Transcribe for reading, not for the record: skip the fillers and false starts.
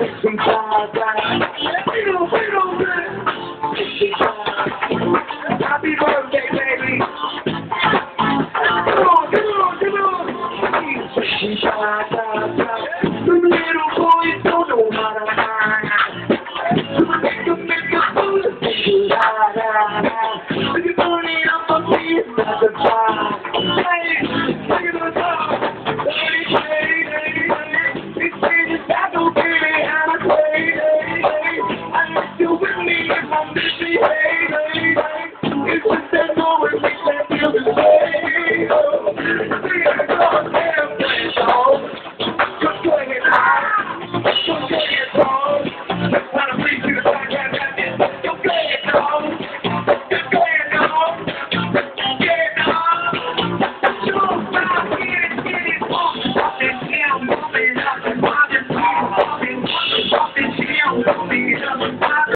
Happy birthday, baby. Come on, come on, come on. The little boys don't know how to hide. Make a fool of you. You're burning up a piece of the pie. Hey, look at the top. It's changing battle, baby, and I play. I'm still with me if I'm busy. It's just that no one makes that feel the same. Goddamn place, dog. Just play it high. Just play it wrong.